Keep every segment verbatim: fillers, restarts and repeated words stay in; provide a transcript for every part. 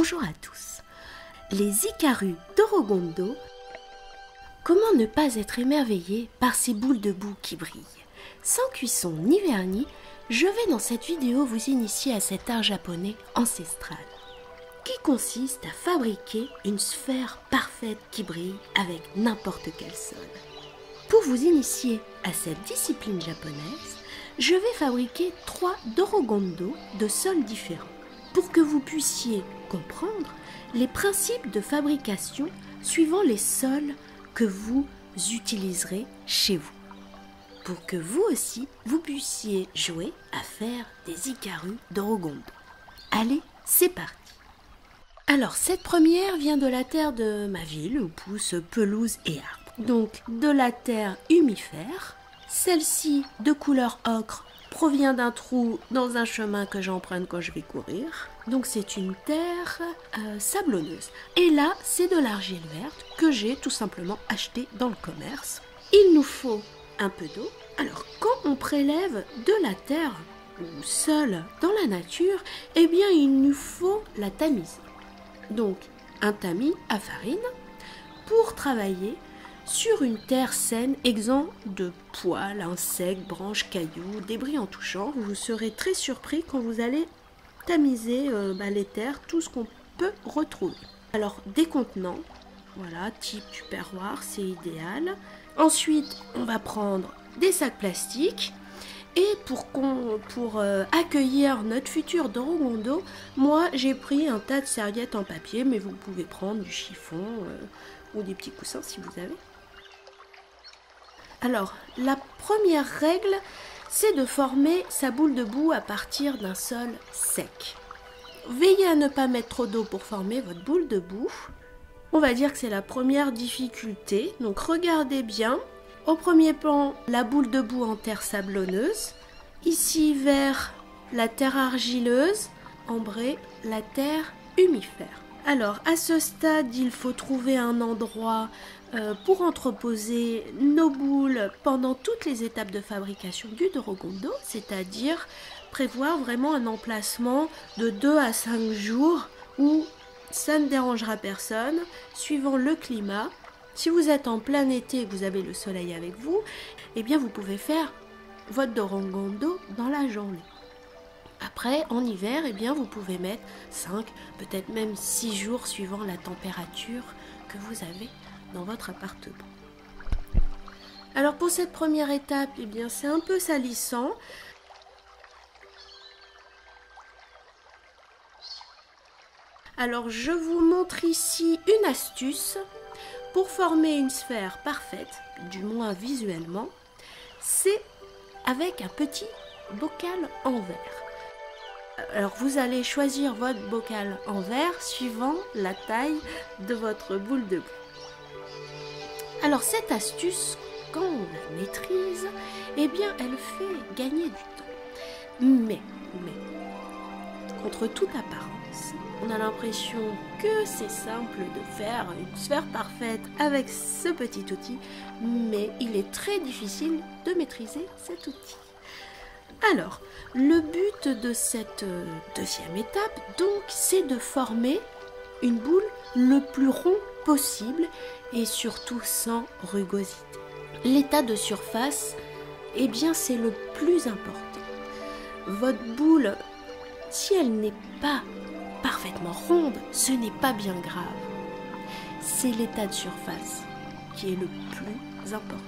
Bonjour à tous. Les Icarus d'Orogondo. Comment ne pas être émerveillé par ces boules de boue qui brillent? Sans cuisson ni vernis, je vais dans cette vidéo vous initier à cet art japonais ancestral, qui consiste à fabriquer une sphère parfaite qui brille avec n'importe quel sol. Pour vous initier à cette discipline japonaise, je vais fabriquer trois Dorogondo de sols différents, pour que vous puissiez comprendre les principes de fabrication suivant les sols que vous utiliserez chez vous, pour que vous aussi, vous puissiez jouer à faire des Icarus d'Orogondo. Allez, c'est parti! Alors, cette première vient de la terre de ma ville, où poussent pelouse et arbres. Donc, de la terre humifère. Celle-ci, de couleur ocre, provient d'un trou dans un chemin que j'emprunte quand je vais courir. Donc, c'est une terre euh, sablonneuse. Et là, c'est de l'argile verte que j'ai tout simplement acheté dans le commerce. Il nous faut un peu d'eau. Alors, quand on prélève de la terre ou seule dans la nature, eh bien, il nous faut la tamiser. Donc, un tamis à farine pour travailler sur une terre saine, exempt de poils, insectes, branches, cailloux, débris en tout genre. Vous serez très surpris quand vous allez tamiser euh, bah, les terres, tout ce qu'on peut retrouver. Alors, des contenants, voilà, type tupperware, c'est idéal. Ensuite, on va prendre des sacs plastiques. Et pour, qu'on, pour euh, accueillir notre futur Dorogondo, moi j'ai pris un tas de serviettes en papier, mais vous pouvez prendre du chiffon euh, ou des petits coussins si vous avez. Alors, la première règle, c'est de former sa boule de boue à partir d'un sol sec. Veillez à ne pas mettre trop d'eau pour former votre boule de boue. On va dire que c'est la première difficulté, donc regardez bien. Au premier plan, la boule de boue en terre sablonneuse. Ici, vers la terre argileuse. Ambrée, la terre humifère. Alors, à ce stade, il faut trouver un endroit euh, pour entreposer nos boules pendant toutes les étapes de fabrication du Dorogondo, c'est-à-dire prévoir vraiment un emplacement de deux à cinq jours où ça ne dérangera personne, suivant le climat. Si vous êtes en plein été et que vous avez le soleil avec vous, eh bien vous pouvez faire votre Dorogondo dans la journée. Après, en hiver, eh bien vous pouvez mettre cinq, peut-être même six jours suivant la température que vous avez dans votre appartement. Alors pour cette première étape, eh bien c'est un peu salissant. Alors je vous montre ici une astuce. Pour former une sphère parfaite, du moins visuellement, c'est avec un petit bocal en verre. Alors vous allez choisir votre bocal en verre suivant la taille de votre boule de boue. Alors cette astuce, quand on la maîtrise, eh bien elle fait gagner du temps. Mais, mais, contre toute apparence, on a l'impression que c'est simple de faire une sphère parfaite avec ce petit outil, mais il est très difficile de maîtriser cet outil. Alors, le but de cette deuxième étape, donc, c'est de former une boule le plus rond possible et surtout sans rugosité. L'état de surface, eh bien, c'est le plus important. Votre boule, si elle n'est pas parfaitement ronde, ce n'est pas bien grave. C'est l'état de surface qui est le plus important.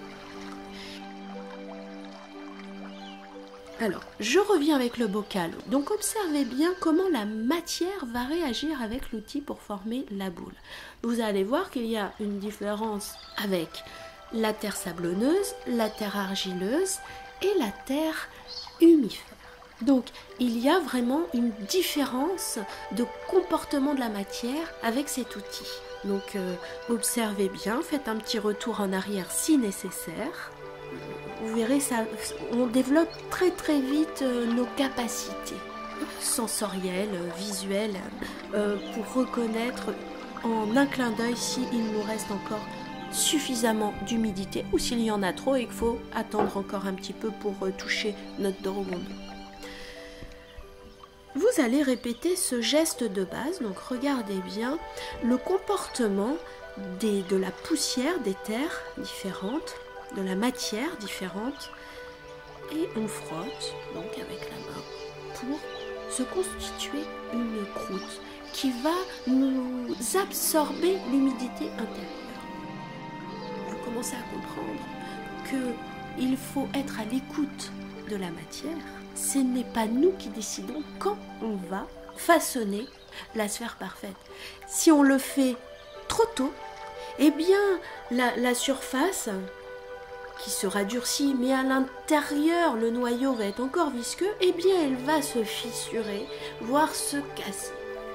Alors, je reviens avec le bocal. Donc, observez bien comment la matière va réagir avec l'outil pour former la boule. Vous allez voir qu'il y a une différence avec la terre sablonneuse, la terre argileuse et la terre humifère. Donc, il y a vraiment une différence de comportement de la matière avec cet outil. Donc, euh, observez bien, faites un petit retour en arrière si nécessaire. Vous verrez, ça, on développe très très vite euh, nos capacités sensorielles, visuelles, euh, pour reconnaître en un clin d'œil s'il nous reste encore suffisamment d'humidité ou s'il y en a trop et qu'il faut attendre encore un petit peu pour euh, toucher notre Dorogondo. vous allez répéter ce geste de base. Donc regardez bien le comportement des, de la poussière, des terres différentes, de la matière différente. Et on frotte donc avec la main pour se constituer une croûte qui va nous absorber l'humidité intérieure. Vous commencez à comprendre qu'il faut être à l'écoute de la matière. Ce n'est pas nous qui décidons quand on va façonner la sphère parfaite. Si on le fait trop tôt, eh bien la, la surface qui sera durcie, mais à l'intérieur le noyau va être encore visqueux, eh bien elle va se fissurer, voire se casser.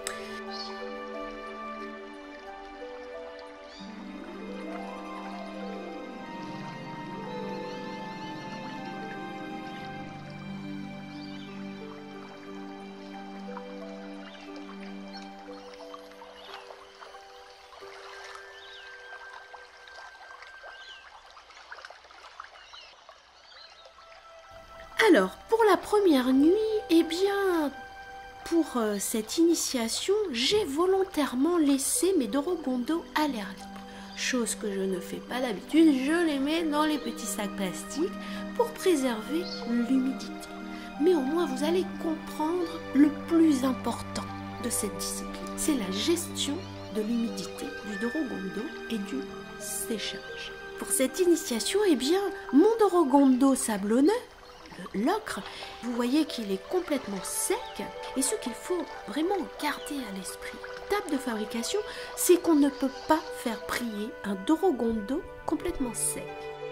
Alors, pour la première nuit, eh bien, pour euh, cette initiation, j'ai volontairement laissé mes Dorogondo à l'air libre. Chose que je ne fais pas d'habitude, je les mets dans les petits sacs plastiques pour préserver l'humidité. Mais au moins, vous allez comprendre le plus important de cette discipline. C'est la gestion de l'humidité du Dorogondo et du séchage. Pour cette initiation, eh bien, mon Dorogondo sablonneux, l'ocre, vous voyez qu'il est complètement sec et ce qu'il faut vraiment garder à l'esprit. L'étape de fabrication, c'est qu'on ne peut pas faire prier un Dorogondo complètement sec.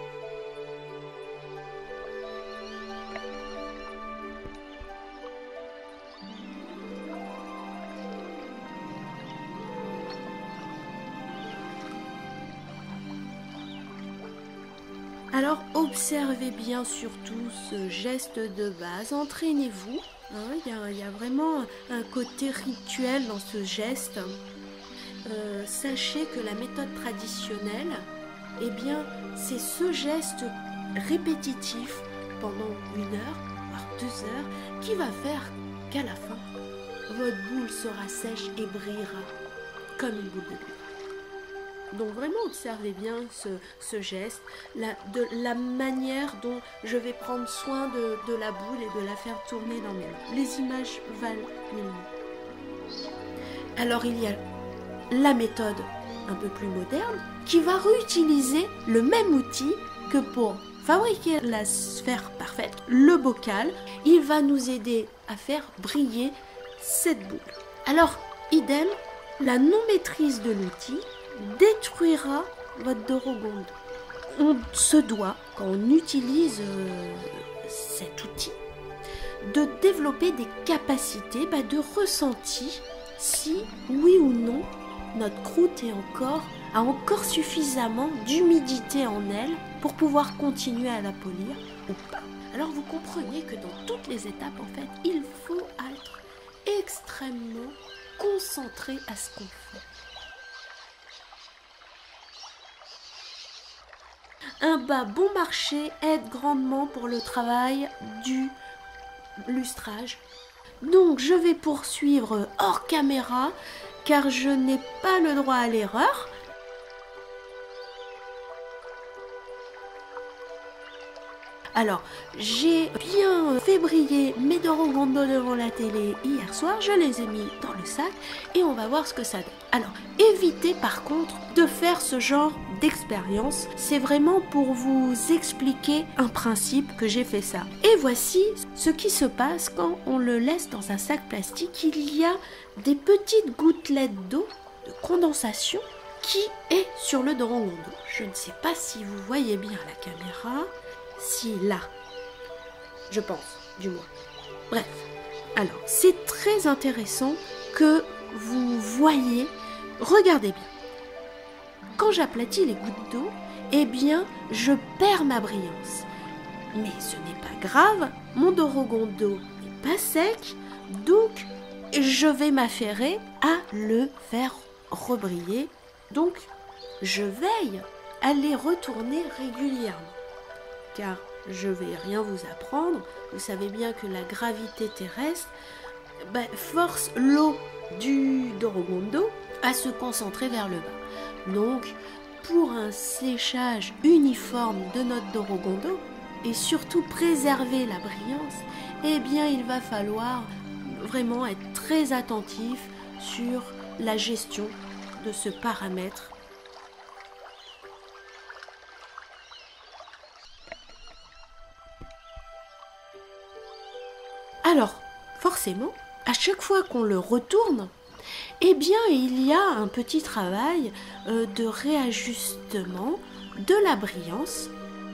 Alors observez bien surtout ce geste de base, entraînez-vous, hein, il y a, il y a vraiment un côté rituel dans ce geste. Euh, sachez que la méthode traditionnelle, eh bien, c'est ce geste répétitif pendant une heure, voire deux heures, qui va faire qu'à la fin, votre boule sera sèche et brillera comme une boule de bulle. Donc vraiment observez bien ce, ce geste, la, de la manière dont je vais prendre soin de, de la boule et de la faire tourner dans mes mains. Les images valent mille mots. Alors il y a la méthode un peu plus moderne qui va réutiliser le même outil que pour fabriquer la sphère parfaite, le bocal. Il va nous aider à faire briller cette boule. Alors idem, la non-maîtrise de l'outil détruira votre Dorogondo. On se doit, quand on utilise euh, cet outil, de développer des capacités bah, de ressenti si, oui ou non, notre croûte est encore, a encore suffisamment d'humidité en elle pour pouvoir continuer à la polir ou pas. Alors vous comprenez que dans toutes les étapes, en fait, il faut être extrêmement concentré à ce qu'on fait. Un bas bon marché aide grandement pour le travail du lustrage. Donc je vais poursuivre hors caméra car je n'ai pas le droit à l'erreur. Alors, j'ai bien fait briller mes Dorogondo devant la télé hier soir, je les ai mis dans le sac et on va voir ce que ça donne. Alors, évitez par contre de faire ce genre d'expérience, c'est vraiment pour vous expliquer un principe que j'ai fait ça. Et voici ce qui se passe quand on le laisse dans un sac plastique. Il y a des petites gouttelettes d'eau, de condensation, qui est sur le Dorogondo. Je ne sais pas si vous voyez bien à la caméra. Si, là, je pense, du moins. Bref, alors, c'est très intéressant que vous voyez, regardez bien. Quand j'aplatis les gouttes d'eau, eh bien, je perds ma brillance. Mais ce n'est pas grave, mon Dorogondo n'est pas sec, donc je vais m'affairer à le faire rebriller. Donc, je veille à les retourner régulièrement. Car je ne vais rien vous apprendre, vous savez bien que la gravité terrestre ben, force l'eau du Dorogondo à se concentrer vers le bas. Donc, pour un séchage uniforme de notre Dorogondo et surtout préserver la brillance, eh bien, il va falloir vraiment être très attentif sur la gestion de ce paramètre. Alors, forcément, à chaque fois qu'on le retourne, eh bien, il y a un petit travail euh, de réajustement de la brillance.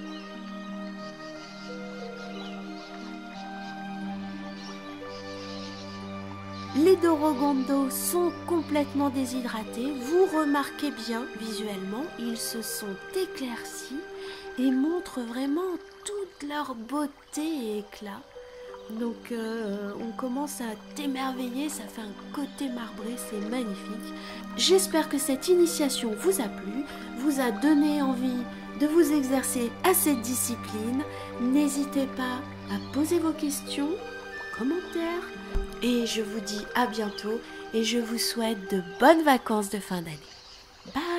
Les Dorogondos sont complètement déshydratés. Vous remarquez bien, visuellement, ils se sont éclaircis et montrent vraiment toute leur beauté et éclat. Donc euh, on commence à t'émerveiller, ça fait un côté marbré, c'est magnifique. J'espère que cette initiation vous a plu, vous a donné envie de vous exercer à cette discipline. N'hésitez pas à poser vos questions, commentaires, et je vous dis à bientôt et je vous souhaite de bonnes vacances de fin d'année. Bye!